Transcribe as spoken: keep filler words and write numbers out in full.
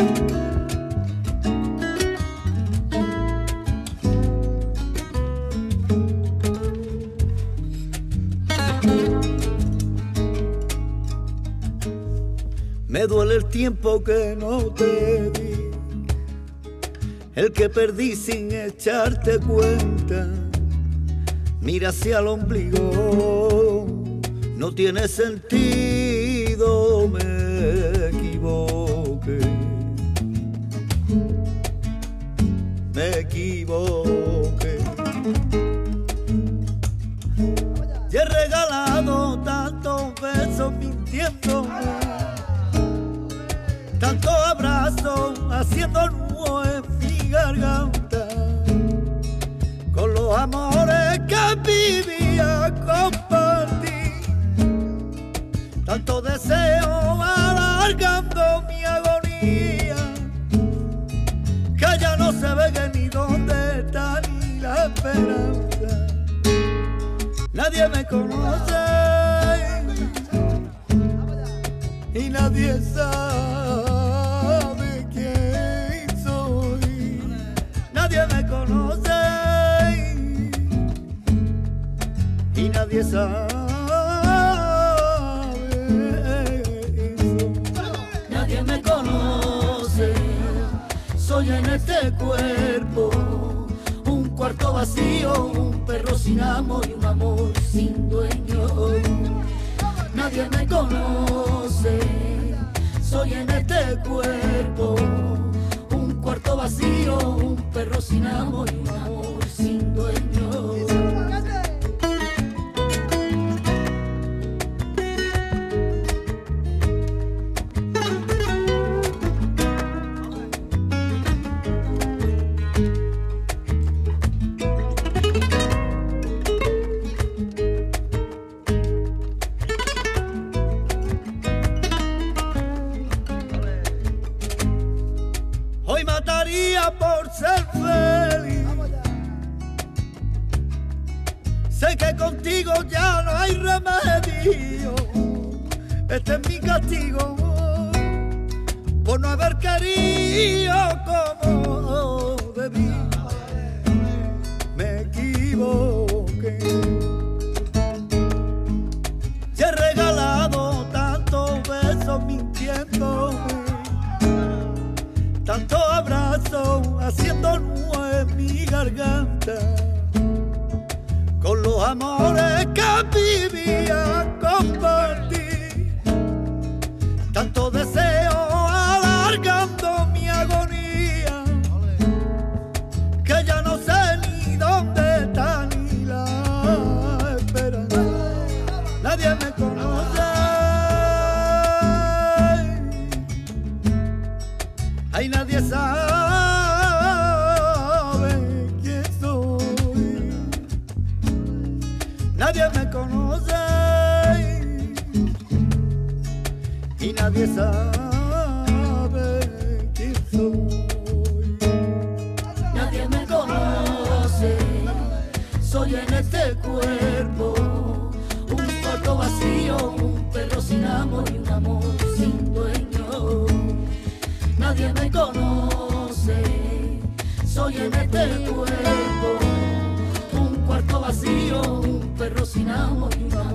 Me duele el tiempo que no te vi, el que perdí sin echarte cuenta. Mira hacia el ombligo, no tiene sentido, me equivoqué, me equivoqué. Y he regalado tantos besos mintiéndome, tantos abrazos haciendo nudo en mi garganta, con los amores que vivía compartí, tanto deseo alargando mi agonía, que ya no se ve que ni dónde está ni la esperanza. Nadie me conoce y nadie sabe quién soy. Nadie me conoce y nadie sabe eso. Nadie me conoce, soy en este cuerpo un cuarto vacío, un perro sin amo y un amor sin dueño. Nadie me conoce, soy en este cuerpo un cuarto vacío, un perro sin amo y un amor sin dueño. Por ser feliz, sé que contigo ya no hay remedio. Este es mi castigo por no haber querido como debí. Me equivoqué y he regalado tantos besos mintiéndome, tanto abrazo haciendo nudo en mi garganta, con los amores que vivía compartí, tanto deseo alargando mi agonía, que ya no sé ni dónde está ni la esperanza. Nadie me conoce, ay, nadie sabe quién soy. Nadie me conoce y nadie sabe quién soy. Nadie me conoce, soy en este cuerpo un cuarto vacío, un perro sin amo y un amor sin dueño. Nadie me conoce, soy en este cuerpo un cuarto vacío, un perro sin amo y un amor